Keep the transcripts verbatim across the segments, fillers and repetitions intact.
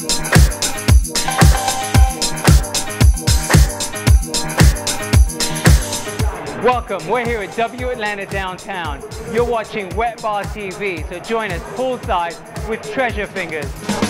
Welcome, we're here at W Atlanta Downtown. You're watching Wet Bar T V, so join us poolside with Treasure Fingers.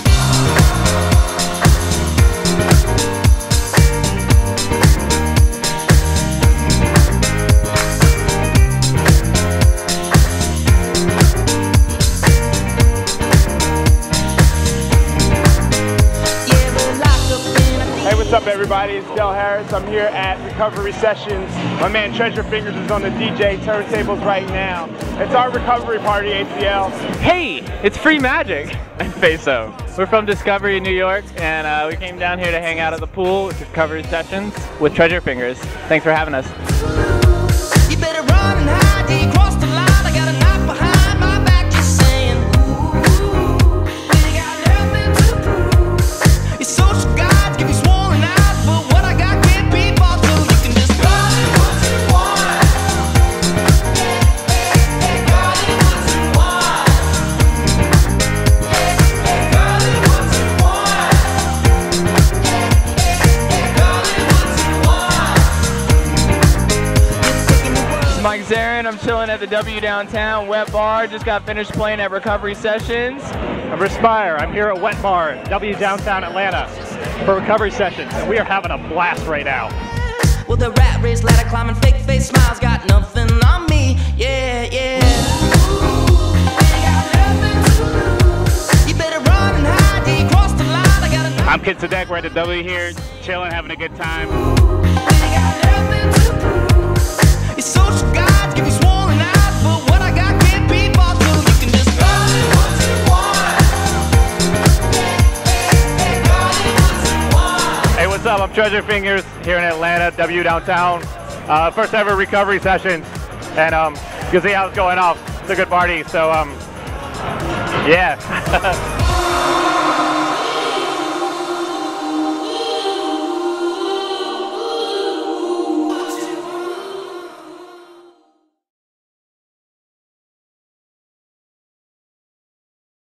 What's up, everybody? It's Del Harris. I'm here at Recovery Sessions. My man Treasure Fingers is on the D J turntables right now. It's our recovery party, A T L. Hey, it's Free Magic. I'm Faso. We're from Discovery, New York, and uh, we came down here to hang out at the pool with Recovery Sessions with Treasure Fingers. Thanks for having us. You better run and hide till you cross the line. I got a knife behind my back just saying, ooh, you got nothing to prove. Your social guides give you swollen eyes, but what I got can't be bought, so you can just call it what you want. Call it what you want. Call it what you want. Call it what you want. Mike Zarin, I'm chilling at the W Downtown Wet Bar. Just got finished playing at Recovery Sessions. I'm Respire. I'm here at Wet Bar, W Downtown Atlanta, for Recovery Sessions, and we are having a blast right now. Well, the rat race, ladder climbing, fake face smiles, got nothing on me. Yeah, yeah. You better run and hide till you cross the line. I got a I'm Kid Sadek. We're at the W here, chilling, having a good time. Your social guides give you swollen eyes, but what I got can't be bought, so you can just call it what you want. Call it what you want. Hey, what's up? I'm Treasure Fingers here in Atlanta, W Downtown. Uh, first ever recovery session, and um, you can see how it's going off. It's a good party, so um, yeah.